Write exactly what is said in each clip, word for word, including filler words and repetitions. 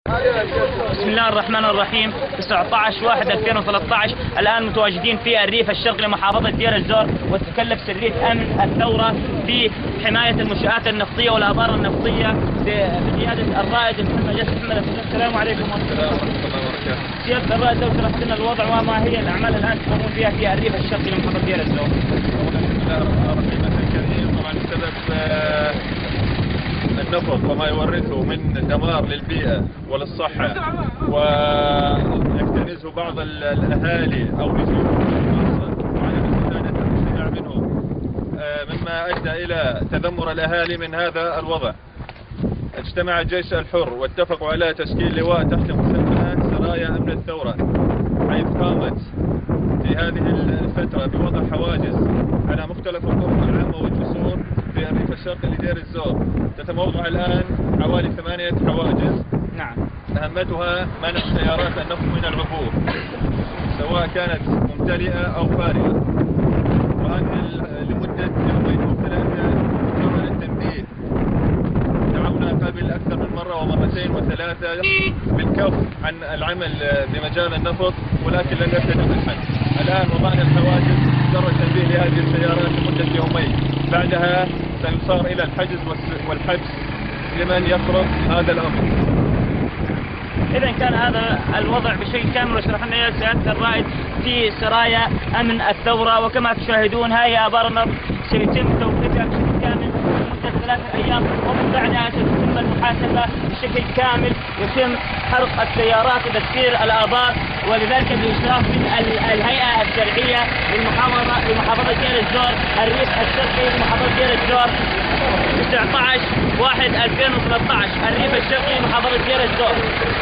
بسم الله الرحمن الرحيم. تسعة عشر واحد ألفين وثلاثة عشر الآن متواجدين في الريف الشرقي لمحافظة دير الزور، وتتكلف سرية أمن الثورة في حماية المنشآت النفطية والآبار النفطية بقيادة الرائد محمد جاسم محمد. السلام عليكم ورحمة الله وبركاته. سيادة الرائد لو شرحت لنا الوضع وما هي الأعمال الآن تقومون فيها في الريف الشرقي لمحافظة دير الزور. بسم الله الرحمن الرحيم. طبعا بسبب النفط وما يورثه من دمار للبيئة وللصحة ويكتنزه بعض الأهالي أو نجوم وعدم استفادة المجتمع منه، مما أدى إلى تذمر الأهالي من هذا الوضع. اجتمع الجيش الحر واتفقوا على تشكيل لواء تحت مسمى سرايا أمن الثورة، حيث قامت في هذه الفترة بوضع حواجز على مختلف الطرق العامة والجسور في الريف الشرقي لدير الزور. تتموضع الآن حوالي ثمانية حواجز. نعم. أهمتها منع سيارات النفط من العبور سواء كانت ممتلئة أو فارغة، وهذه لمدة يومين أو ثلاثة جرى للتنبيه. دعونا قبل أكثر من مرة ومرتين وثلاثة بالكف عن العمل بمجال النفط، ولكن لم يرتدوا بالحد. الآن وضعنا الحواجز جرى التنبيه لهذه السيارات لمدة يومين، بعدها سيصار إلى الحجز والحبس لمن يفرض هذا الأمر. إذا كان هذا الوضع بشكل كامل وشرح لنا سيادة الرائد في سرايا أمن الثورة، وكما تشاهدون هاي آبار النفط سيتم توقيفها بشكل كامل لمدة ثلاثة أيام، ومن بعدها ستتم المحاسبة بشكل كامل، يتم حرق السيارات وتسكير الآبار، ولذلك بإشراف من الهيئة الشرعية للمحافظة لمحافظة دير الزور الريف الشرقي لمحافظة دير الزور. تسعة عشر واحد ألفين وثلاثة عشر الريف الشرقي لمحافظة دير الزور.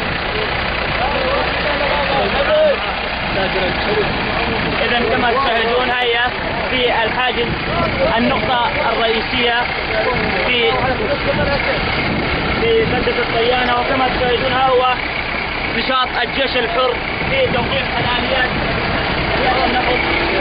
إذا كما تشاهدون هي في الحاجز النقطة الرئيسية في في بلدة الطيانة، وكما تشاهدون هو نشاط الجيش الحر في توقيف الآليات النفط.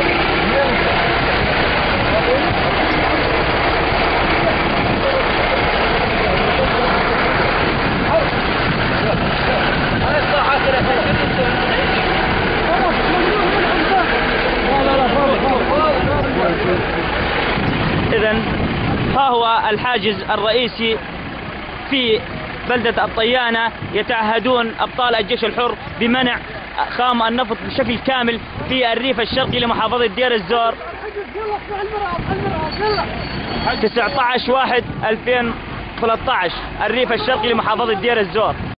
إذن ها هو الحاجز الرئيسي في بلدة الطيانة. يتعهدون أبطال الجيش الحر بمنع خام النفط بشكل كامل في الريف الشرقي لمحافظة دير الزور. تسعة عشر واحد ألفين وثلاثة عشر الريف الشرقي لمحافظة دير الزور.